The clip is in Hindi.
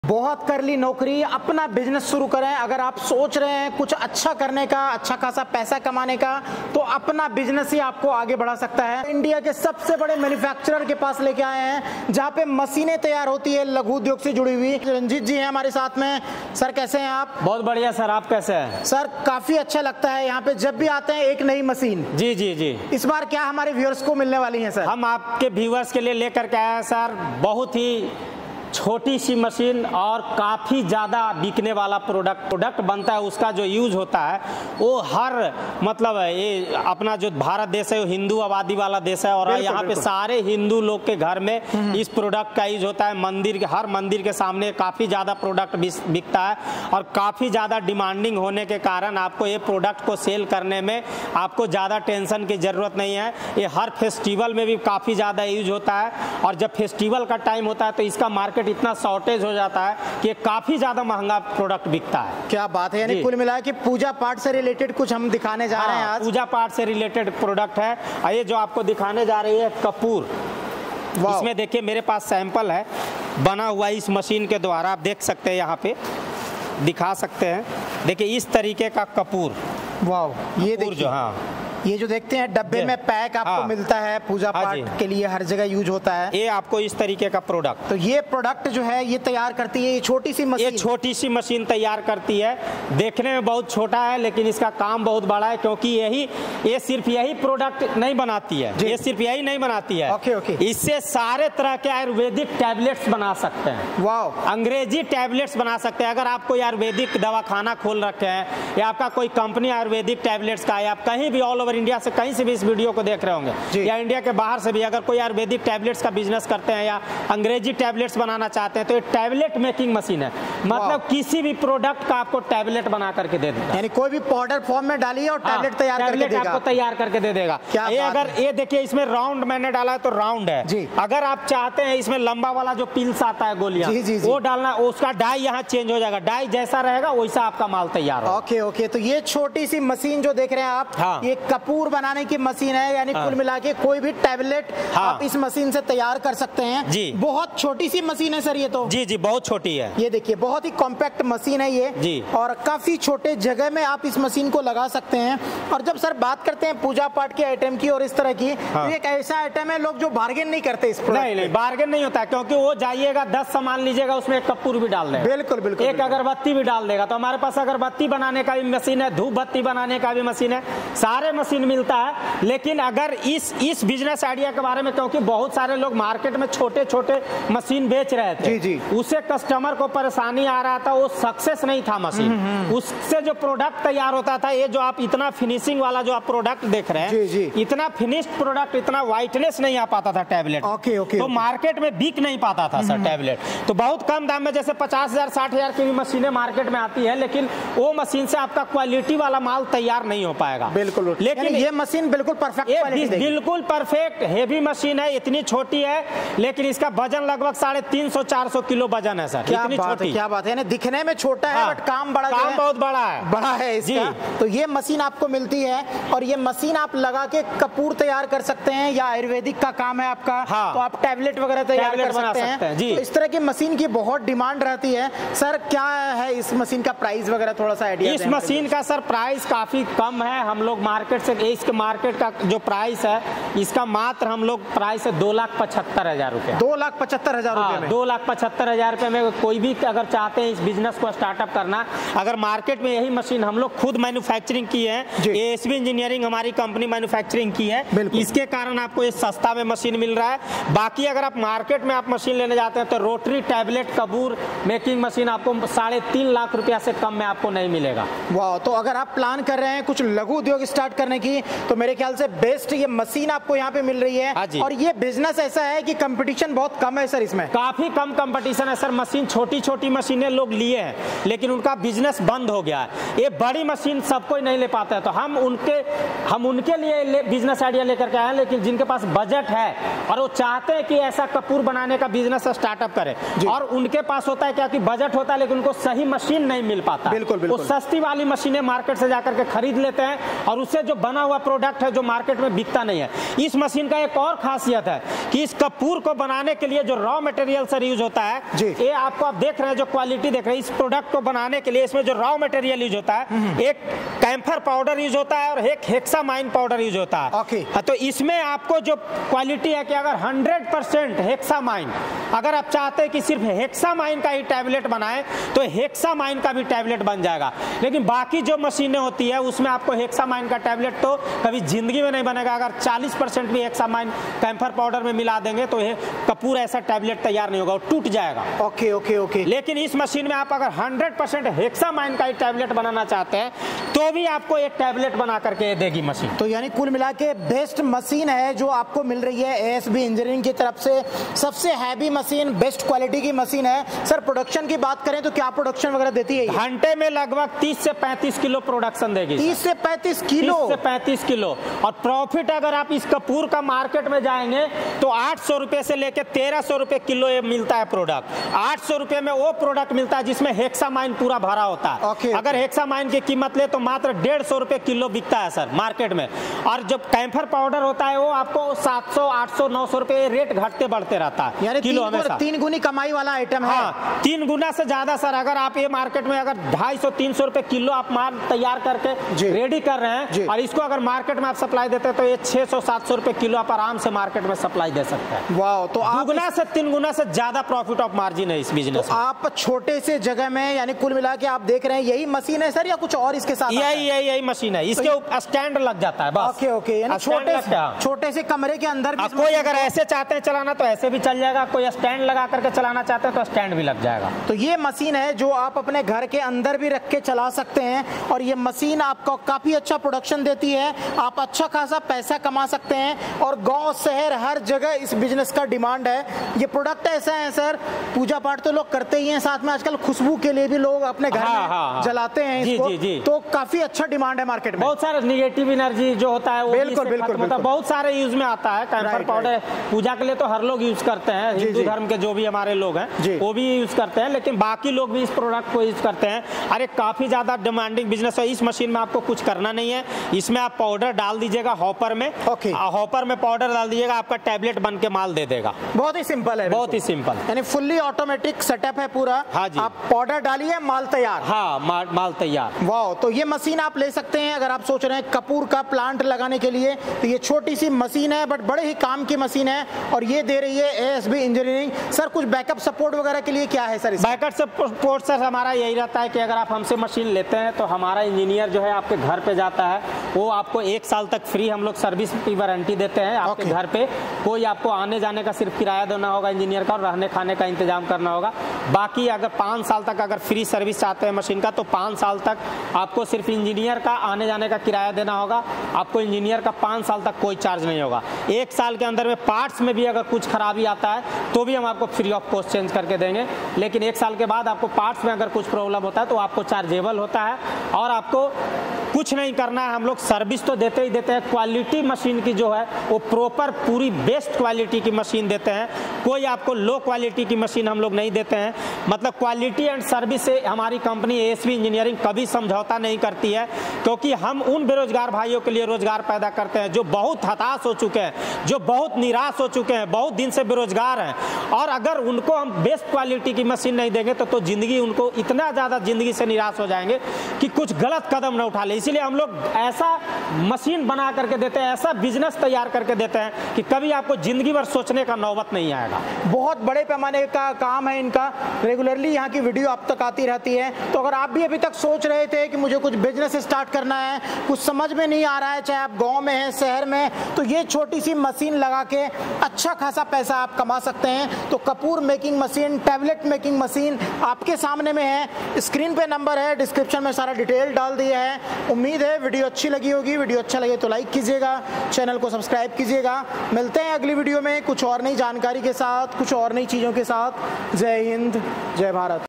बहुत कर ली नौकरी, अपना बिजनेस शुरू करें। अगर आप सोच रहे हैं कुछ अच्छा करने का, अच्छा खासा पैसा कमाने का, तो अपना बिजनेस ही आपको आगे बढ़ा सकता है। इंडिया के सबसे बड़े मैन्युफैक्चरर के पास लेके आए हैं जहां पे मशीनें तैयार होती है लघु उद्योग से जुड़ी हुई। रंजीत जी हैं हमारे साथ में। सर कैसे हैं आप? बहुत बढ़िया सर, आप कैसे हैं? सर काफी अच्छा लगता है यहाँ पे जब भी आते हैं एक नई मशीन। जी जी जी। इस बार क्या हमारे व्यूअर्स को मिलने वाली है सर? हम आपके व्यूअर्स के लिए लेकर के आए हैं सर बहुत ही छोटी सी मशीन और काफ़ी ज़्यादा बिकने वाला प्रोडक्ट बनता है। उसका जो यूज होता है वो हर मतलब ये अपना जो भारत देश है वो हिंदू आबादी वाला देश है और यहाँ पे सारे हिंदू लोग के घर में इस प्रोडक्ट का यूज होता है। हर मंदिर के सामने काफ़ी ज़्यादा प्रोडक्ट बिकता है और काफ़ी ज़्यादा डिमांडिंग होने के कारण आपको ये प्रोडक्ट को सेल करने में आपको ज़्यादा टेंशन की ज़रूरत नहीं है। ये हर फेस्टिवल में भी काफ़ी ज़्यादा यूज होता है और जब फेस्टिवल का टाइम होता है तो इसका मार्केट इतना शॉर्टेज हो जाता है कि काफी ज्यादा महंगा प्रोडक्ट बिकता है। क्या बात है, यानी कुल मिला के पूजा पाठ से रिलेटेड कुछ हम दिखाने जा रहे हैं आज। पूजा पाठ से रिलेटेड प्रोडक्ट है। ये जो आपको दिखाने जा रही है कपूर, इसमें देखिए मेरे पास सैंपल है बना हुआ इस मशीन के द्वारा। आप देख सकते हैं, यहाँ पे दिखा सकते हैं। देखिए इस तरीके का कपूर। वाह, ये देखिए जो ये जो देखते हैं डब्बे में पैक आपको मिलता है, पूजा पाठ के लिए हर जगह यूज होता है। ये आपको इस तरीके का प्रोडक्ट, तो ये प्रोडक्ट जो है ये तैयार करती है ये छोटी सी मशीन। ये छोटी सी मशीन तैयार करती है। देखने में बहुत छोटा है लेकिन इसका काम बहुत बड़ा है, क्योंकि ये सिर्फ यही प्रोडक्ट नहीं बनाती है। ये सिर्फ यही नहीं बनाती है। ओके। इससे सारे तरह के आयुर्वेदिक टैबलेट्स बना सकते हैं। वाह, अंग्रेजी टैबलेट्स बना सकते हैं। अगर आप कोई आयुर्वेदिक दवाखाना खोल रखे हैं या आपका कोई कंपनी आयुर्वेदिक टैबलेट्स का है, आप कहीं भी ऑल ओवर इंडिया से कहीं से भी इस वीडियो को देख रहे होंगे या इंडिया के बाहर से भी अगर कोई आयुर्वेदिक टैबलेट्स का बिजनेस करते हैं या अंग्रेजी टैबलेट्स बनाना चाहते हैं तो ये टैबलेट मेकिंग मशीन है। मतलब किसी भी प्रोडक्ट का आपको टैबलेट बना करके दे देगा। यानी कोई भी पाउडर फॉर्म में डालिए और टैबलेट तैयार करके देगा। आपको तैयार करके दे देगा। ये अगर ये देखिए इसमें राउंड मैंने डाला है तो राउंड है जी। अगर आप चाहते हैं इसमें लंबा वाला जो पिल्स आता है गोलियां वो डालना, उसका डाई यहाँ चेंज हो जाएगा। डाई जैसा रहेगा वैसा आपका माल तैयार हो। ओके। तो ये छोटी सी मशीन जो देख रहे हैं आप, ये कपूर बनाने की मशीन है। यानी कुल मिला के कोई भी टैबलेट आप इस मशीन से तैयार कर सकते हैं जी। बहुत छोटी सी मशीन है सर ये तो। जी बहुत छोटी है। ये देखिए बहुत ही कॉम्पैक्ट मशीन है ये जी। और काफी छोटे जगह में आप इस मशीन को लगा सकते हैं। और जब सर बात करते हैं पूजा पाठ के आइटम की और इस तरह की, तो एक ऐसा आइटम है लोग जो बार्गेन नहीं करते इस प्रोडक्ट। नहीं बार्गेन नहीं होता, क्योंकि वो जाइएगा 10 सामान लीजिएगा उसमें एक कपूर भी डाल देगा। बिल्कुल। एक अगरबत्ती भी डाल देगा। तो हमारे पास अगरबत्ती बनाने का भी मशीन है, धूप बत्ती बनाने का भी मशीन है, सारे मशीन मिलता है। लेकिन अगर इस बिजनेस आइडिया के बारे में, क्योंकि बहुत सारे लोग मार्केट में छोटे छोटे मशीन बेच रहे थे जी। उससे कस्टमर को परेशानी आ रहा था, वो सक्सेस नहीं था मशीन। उससे जो प्रोडक्ट तैयार होता था, ये जो आप इतना फिनिशिंग वाला जो आप प्रोडक्ट देख रहे हैं जी। इतना फिनिश्ड प्रोडक्ट, इतना व्हाइटनेस नहीं आ पाता था टैबलेट। ओके। तो मार्केट में बिक नहीं पाता था सर टैबलेट। तो बहुत कम दाम में जैसे 50,000 60,000 की भी मशीनें मार्केट में आती है, लेकिन वो मशीन से आपका क्वालिटी वाला माल तैयार नहीं हो पाएगा। बिल्कुल। लेकिन ये मशीन बिल्कुल परफेक्ट, बिल्कुल परफेक्ट हेवी मशीन है। इतनी छोटी है लेकिन इसका वजन लगभग 350-400 किलो वजन है सर। क्या बात है। दिखने में छोटा है बट काम बहुत बड़ा है इसका। तो ये मशीन आपको मिलती है और ये मशीन आप लगा के कपूर तैयार कर सकते हैं या आयुर्वेदिक का काम है आपका तो आप टैबलेट वगैरह तैयार कर सकते हैं जी। तो इस तरह की मशीन की बहुत डिमांड रहती है। सर क्या है इस मशीन का प्राइस वगैरह थोड़ा सा आइडिया? इस मशीन का सर प्राइस काफी कम है। हम लोग मार्केट से इसके मार्केट का जो प्राइस है इसका मात्र हम लोग प्राइस है 2,75,000 रुपया। 2,75,000 रुपये में? 2,75,000 रुपये में कोई भी अगर चाहते हैं इस बिजनेस को स्टार्टअप करना, अगर मार्केट में यही मशीन हम लोग खुद मैन्युफैक्चरिंग की है, एएसबी इंजीनियरिंग हमारी कंपनी मैन्युफैक्चरिंग की है, इसके कारण आपको ये सस्ता में मशीन मिल रहा है। बाकी अगर आप मार्केट में आप मशीन लेने जाते हैं तो रोटरी टैबलेट कपूर मेकिंग मशीन आपको 3.5 लाख रुपया से कम में आपको नहीं मिलेगा। वाह, तो अगर आप प्लान कर रहे हैं कुछ लघु उद्योग स्टार्ट करने की तो मेरे ख्याल से बेस्ट ये मशीन आपको यहाँ पे मिल रही है। और ये बिजनेस ऐसा है कि कंपटीशन बहुत कम है सर, इसमें काफी कम कंपटीशन है सर। मशीन छोटी छोटी मशीन मशीनें लोग लिए हैं, लेकिन उनका बिजनेस बंद हो गया है। ये बड़ी मशीन सब कोई नहीं ले पाता है, तो हम उनके लिए बिजनेस आइडिया लेकर के आए हैं। लेकिन जिनके पास बजट है और वो चाहते हैं कि ऐसा कपूर बनाने का बिजनेस स्टार्टअप करें, और उनके पास होता है क्या कि बजट होता है लेकिन उनको सही मशीन नहीं मिल पाता। बिल्कुल, बिल्कुल। वो सस्ती वाली मशीनें मार्केट से जाकर के खरीद लेते हैं और उससे जो बना हुआ प्रोडक्ट है जो मार्केट में बिकता नहीं है। इस मशीन का एक और खासियत है कि इस कपूर को बनाने के लिए जो रॉ मटेरियल सर यूज होता है, ये आपको आप देख रहे हैं, जो क्वालिटी देख रहे हैं, इस प्रोडक्ट को बनाने के लिए इसमें जो रॉ मटेरियल यूज होता है, एक कैम्फर पाउडर यूज होता है और एक हेक्सामाइन पाउडर यूज होता है। तो इसमें आपको जो क्वालिटी है कि अगर 100% हेक्सामाइन, अगर आप चाहते हैं कि सिर्फ हेक्सामाइन का ही टैबलेट बनाएं तो हेक्सामाइन का भी टैबलेट बन जाएगा। लेकिन बाकी जो मशीनें होती है उसमें आपको हेक्सामाइन का टैबलेट तो कभी जिंदगी में नहीं बनेगा। अगर 40% भी हेक्सामाइन कैम्फर पाउडर में मिला देंगे तो ये कपूर ऐसा टैबलेट तैयार नहीं होगा, वो टूट जाएगा। ओके। लेकिन इस मशीन में आप अगर 100% हेक्सामाइन का ही टैबलेट बनाना चाहते हैं तो भी आपको एक टैबलेट बना करके देगी मशीन। तो यानी कुल मिला के बेस्ट मशीन है जो आपको मिल रही है एएसबी इंजीनियरिंग की तरफ से। सबसे हैवी मशीन, बेस्ट क्वालिटी की मशीन है। सर प्रोडक्शन की बात करें तो क्या प्रोडक्शन वगैरह देती है? घंटे में लगभग 30 से 35 किलो प्रोडक्शन देगी। 30 से 35 किलो? 30 से 35 किलो। और प्रॉफिट अगर आप इस कपूर का मार्केट में जाएंगे तो 800 रुपए से लेकर 1300 रुपए किलो ये मिलता है प्रोडक्ट। 800 रुपए में वो प्रोडक्ट मिलता है जिसमें हेक्सामाइन पूरा भरा होता है। अगर हेक्सामाइन की कीमत ले तो मात्र 150 रुपए किलो बिकता है सर मार्केट में। और जब कैम्फर पाउडर होता है वो आपको 700, 800, 900 रुपए रेट घटते बढ़ते रहता है किलो हमेशा। 3 गुनी कमाई वाला आइटम है। हाँ, 3 गुना से ज्यादा सर। अगर आप ये मार्केट में अगर 250-300 रुपए किलो आप माल तैयार करके रेडी कर रहे हैं और इसको अगर मार्केट में आप सप्लाई देते हैं तो ये 600-700 रुपए किलो आप आराम से मार्केट में सप्लाई दे सकते हैं। वाह, तो 2 गुना से 3 गुना से ज्यादा प्रॉफिट ऑफ मार्जिन है इस बिजनेस में। आप छोटे से जगह में, यानी कुल मिला के आप देख रहे हैं यही मशीन है सर या कुछ और इसके साथ? यही मशीन है, इसके ऊपर स्टैंड लग जाता है बस। ओके, यानी छोटे से कमरे के अंदर भी कोई अगर ऐसे चाहते हैं चलाना तो ऐसे भी चल जाएगा, कोई स्टैंड लगा करके चलाना चाहते हैं तो स्टैंड भी लग जाएगा। तो ये मशीन है जो आप अपने घर के अंदर भी रख के चला सकते हैं और ये मशीन आपको काफी अच्छा प्रोडक्शन देती है। आप अच्छा खासा पैसा कमा सकते हैं और गांव शहर हर जगह इस बिजनेस का डिमांड है। ये प्रोडक्ट ऐसा है सर, पूजा पाठ तो लोग करते ही हैं, साथ में आजकल खुशबू के लिए भी लोग अपने घर में जलाते हैं इसको। तो काफी अच्छा डिमांड है मार्केट में। बहुत सारे निगेटिव एनर्जी जो होता है वो बिल्कुल बहुत सारे यूज में आता है। कैम्फर पाउडर पूजा के लिए तो हर लोग यूज करते हैं, हिंदू धर्म के जो भी हमारे लोग हैं वो भी यूज करते हैं, लेकिन बाकी लोग भी इस प्रोडक्ट को यूज करते हैं। अरे काफी ज्यादा डिमांडिंग बिजनेस है। इस मशीन में आपको कुछ करना नहीं है, इसमें आप पाउडर डाल दीजिएगा हॉपर में। हॉपर में पाउडर डाल दीजिएगा, आपका टैबलेट बन के माल दे देगा। बहुत ही सिंपल है, बहुत ही सिंपल, यानी फुल्ली ऑटोमेटिक सेटअप है पूरा। हाँ जी, आप पाउडर डालिए, माल तैयार। हाँ, माल तैयार। वाह, तो ये मशीन आप ले सकते हैं अगर आप सोच रहे हैं कपूर का प्लांट लगाने के लिए। तो ये छोटी सी मशीन है बट बड़े ही काम की मशीन है और ये दे रही है एएसबी इंजीनियरिंग। सर कुछ बैकअप सपोर्ट वगैरह के लिए क्या है सर? बैकअप सपोर्ट सर हमारा यही रहता है कि अगर आप हमसे मशीन लेते हैं तो हमारा इंजीनियर जो है आपके घर पे जाता है, वो आपको 1 साल तक फ्री हम लोग सर्विस की वारंटी देते हैं आपके घर पे। कोई आपको आने जाने का सिर्फ किराया देना होगा इंजीनियर का और रहने खाने का इंतजाम करना होगा। बाकी अगर 5 साल तक अगर फ्री सर्विस चाहते हैं मशीन का तो 5 साल तक आपको सिर्फ इंजीनियर का आने जाने का किराया देना होगा। आपको इंजीनियर का 5 साल तक कोई चार्ज नहीं होगा। 1 साल के अंदर में पार्ट्स में भी अगर कुछ खराबी आता है तो भी हम आपको फ्री ऑफ कॉस्ट चेंज करके देंगे। लेकिन 1 साल के बाद आपको पार्ट्स में अगर कुछ प्रॉब्लम होता है तो आपको चार्जेबल होता है और आपको कुछ नहीं करना है। हम लोग सर्विस तो देते ही देते हैं। क्वालिटी मशीन की जो है वो प्रॉपर पूरी बेस्ट क्वालिटी की मशीन देते हैं। कोई आपको लो क्वालिटी की मशीन हम लोग नहीं देते हैं। मतलब क्वालिटी एंड सर्विस से हमारी कंपनी एएसबी इंजीनियरिंग कभी समझौता नहीं करती है, क्योंकि हम उन बेरोजगार भाइयों के लिए रोजगार पैदा करते हैं जो बहुत हताश हो चुके हैं, जो बहुत निराश हो चुके हैं, बहुत दिन से बेरोजगार हैं। और अगर उनको हम बेस्ट क्वालिटी की मशीन नहीं देंगे तो जिंदगी उनको इतना ज़्यादा जिंदगी से निराश हो जाएंगे कि कुछ गलत कदम न उठा ले। इसीलिए हम लोग ऐसा मशीन बना करके देते हैं, ऐसा बिजनेस तैयार करके देते हैं कि कभी आपको जिंदगी भर सोचने का नौबत नहीं आएगा। बहुत बड़े पैमाने का काम है इनका। रेगुलरली यहाँ की वीडियो आप तक आती रहती है। तो अगर आप भी अभी तक सोच रहे थे कि मुझे कुछ बिजनेस स्टार्ट करना है, कुछ समझ में नहीं आ रहा है, चाहे आप गांव में हैं शहर में, तो ये छोटी सी मशीन लगा के अच्छा खासा पैसा आप कमा सकते हैं। तो कपूर making machine, tablet making machine आपके सामने में है। स्क्रीन पे नंबर है, डिस्क्रिप्शन में सारा डिटेल डाल दिया है। उम्मीद है वीडियो अच्छी लगी होगी। वीडियो अच्छा लगे तो लाइक कीजिएगा, चैनल को सब्सक्राइब कीजिएगा। मिलते हैं अगली वीडियो में कुछ और नई जानकारी के साथ, कुछ और नई चीज़ों के साथ। जय हिंद, जय भारत।